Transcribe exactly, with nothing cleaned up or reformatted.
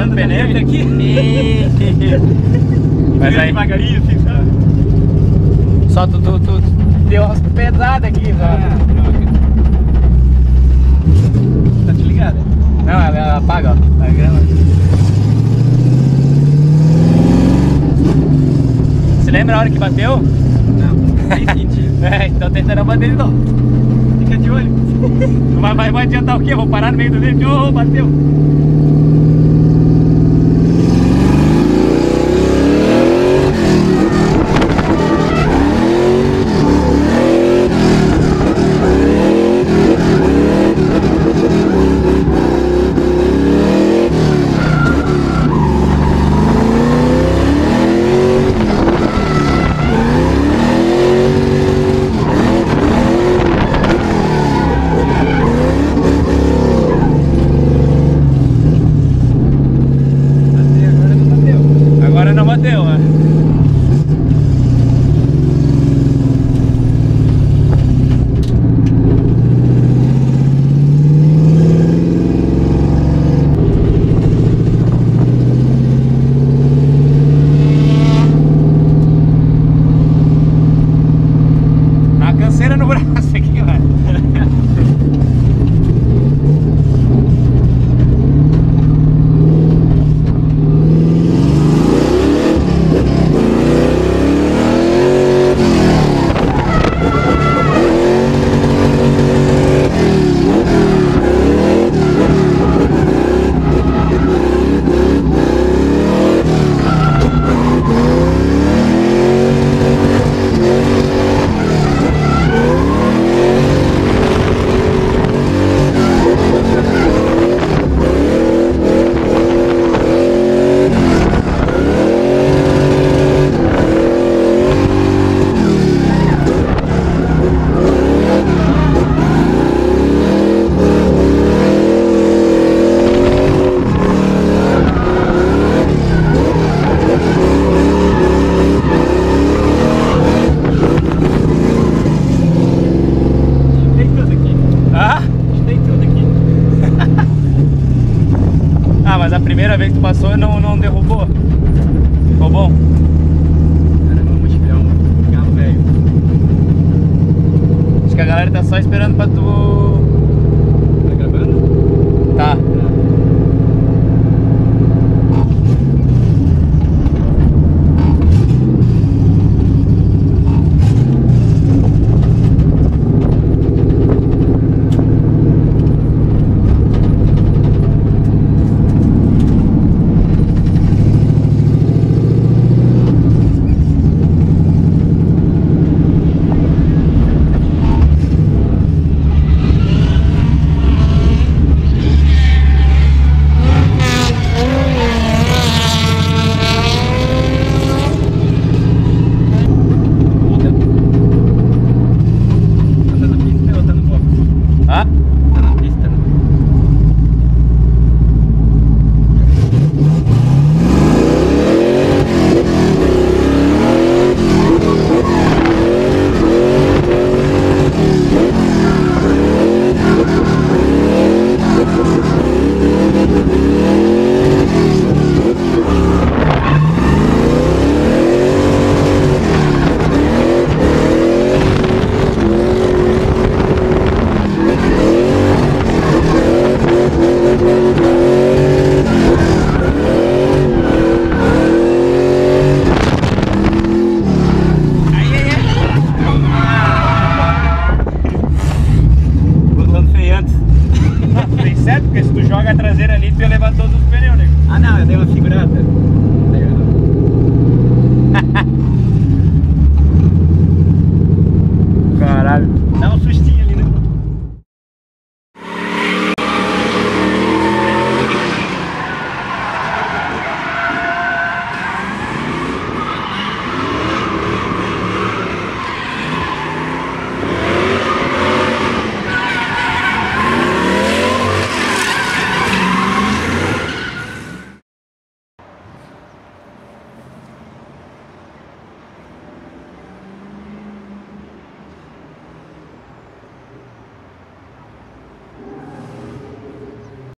freio do pneu aqui. Mas aí devagarinho, assim, sabe? só tu, tu, tu deu umas pesadas aqui, Ah, tá te ligado? Não, ela, ela apaga, ó. A grama. Você lembra a hora que bateu? Não, nem senti. É, então tentando bater de novo. Fica de olho. Vai, vai, vai adiantar o quê? Vou parar no meio do vídeo. Oh, bateu. Agora não bateu, né? A canseira no braço aqui, velho. Ah, mas a primeira vez que tu passou não, não derrubou? Ficou bom? Cara, vamos tirar um carro velho. Acho que a galera tá só esperando pra tu... Tá gravando? Tá. Ah? Tá na pista, né? Certo? Porque se tu joga a traseira ali, tu ia levar todos os pneus, né? Ah não, eu dei uma segurada. Caralho. Dá um sustinho.